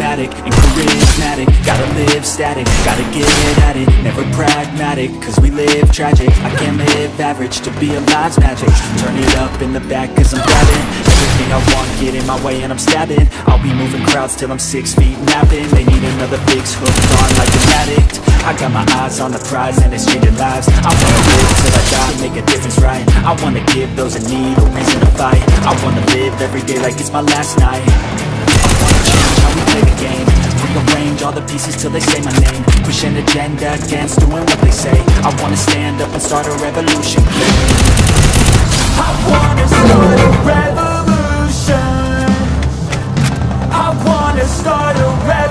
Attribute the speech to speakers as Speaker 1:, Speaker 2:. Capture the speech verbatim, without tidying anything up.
Speaker 1: dramatic and charismatic. Gotta live static, gotta get at it, never pragmatic, cause we live tragic. I can't live average, to be alive's magic. Turn it up in the back cause I'm grabbing everything I want, get in my way and I'm stabbing. I'll be moving crowds till I'm six feet napping. They need another fix, hooked on like an addict. I got my eyes on the prize and it's changing lives. I wanna live till I die, make a difference, right? I wanna give those in need a reason to fight. I wanna live every day like it's my last night. I wanna change how we play the game, rearrange all the pieces till they say my name. Push an agenda against doing what they say. I wanna stand up and start a revolution. I wanna start a revolution. I wanna start a revolution.